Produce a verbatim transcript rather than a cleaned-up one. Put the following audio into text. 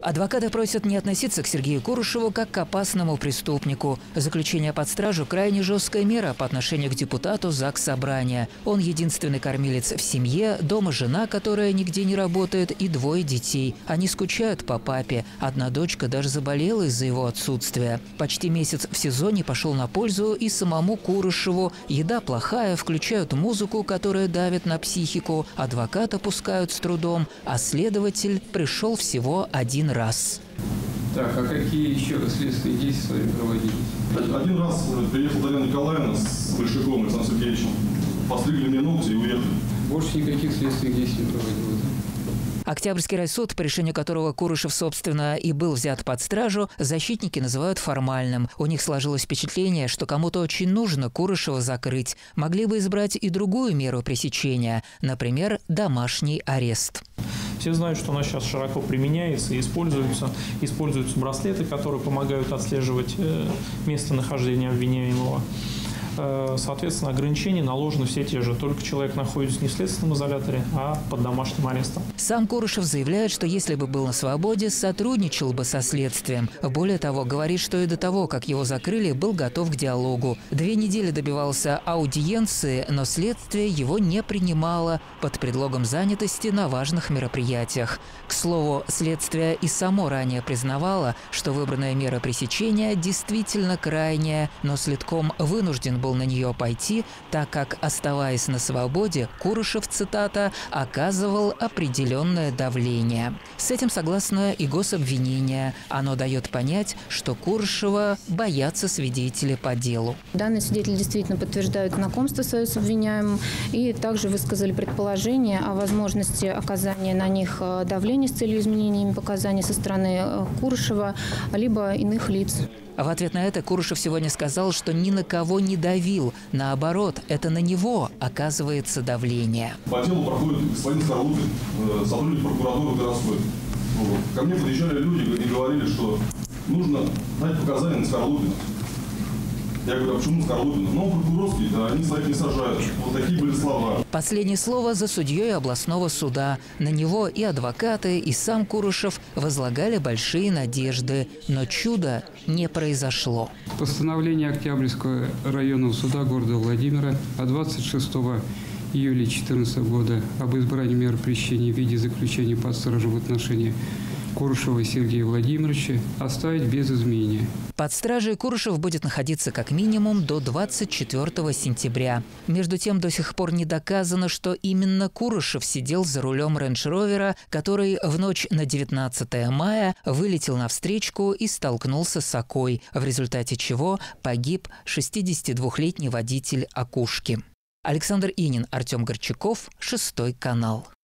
Адвокаты просят не относиться к Сергею Курышеву как к опасному преступнику. Заключение под стражу – крайне жесткая мера по отношению к депутату Заксобрания. Он единственный кормилец в семье, дома жена, которая нигде не работает, и двое детей. Они скучают по папе. Одна дочка даже заболела из-за его отсутствия. Почти месяц в СИЗО не пошел на пользу и самому Курышеву. Еда плохая, включают музыку, которая давит на психику. Адвоката пускают с трудом, а следователь пришел всего один раз. Так, а какие еще следственные действия проводились? Один раз приехал Татьяна Николаевна с Большаковым Александром Сергеевичем, постригли мне ногти и уехали. Больше никаких следственных действий не проводилось. Октябрьский райсуд, по решению которого Курышев, собственно, и был взят под стражу, защитники называют формальным. У них сложилось впечатление, что кому-то очень нужно Курышева закрыть. Могли бы избрать и другую меру пресечения, например, домашний арест. Все знают, что она сейчас широко применяется и используются. Используются браслеты, которые помогают отслеживать местонахождение обвиняемого. Соответственно, ограничения наложены все те же, только человек находится не в следственном изоляторе, а под домашним арестом. Сам Курышев заявляет, что если бы был на свободе, сотрудничал бы со следствием. Более того, говорит, что и до того, как его закрыли, был готов к диалогу. Две недели добивался аудиенции, но следствие его не принимало под предлогом занятости на важных мероприятиях. К слову, следствие и само ранее признавало, что выбранная мера пресечения действительно крайняя, но следком вынужден был на нее пойти, так как, оставаясь на свободе, Курышев, цитата, «оказывал определенное давление». С этим согласно и гособвинение. Оно дает понять, что Курышева боятся свидетели по делу. Данные свидетели действительно подтверждают знакомство свое с обвиняемым и также высказали предположение о возможности оказания на них давления с целью изменения им показаний со стороны Курышева, либо иных лиц. В ответ на это Курышев сегодня сказал, что ни на кого не давил. Наоборот, это на него оказывается давление. По делу проходит господин Скорлупин, сотрудник прокуратуры городской. Ко мне подъезжали люди и говорили, что нужно дать показания на Скорлупина. Я говорю, а почему Скорлупина? Ну, он прокурорский, да, они своих не сажают. Вот такие были слова. Последнее слово за судьей областного суда. На него и адвокаты, и сам Курышев возлагали большие надежды. Но чудо не произошло. Постановление Октябрьского районного суда города Владимира от двадцать шестого июля две тысячи четырнадцатого года об избрании меры пресечения в виде заключения под стражу в отношении Курышева Сергея Владимировича оставить без изменения. Под стражей Курышев будет находиться как минимум до двадцать четвёртого сентября. Между тем, до сих пор не доказано, что именно Курышев сидел за рулем рейндж-ровера, который в ночь на девятнадцатое мая вылетел навстречку и столкнулся с Окой, в результате чего погиб шестидесятидвухлетний водитель Окушки. Александр Инин, Артем Горчаков, Шестой канал.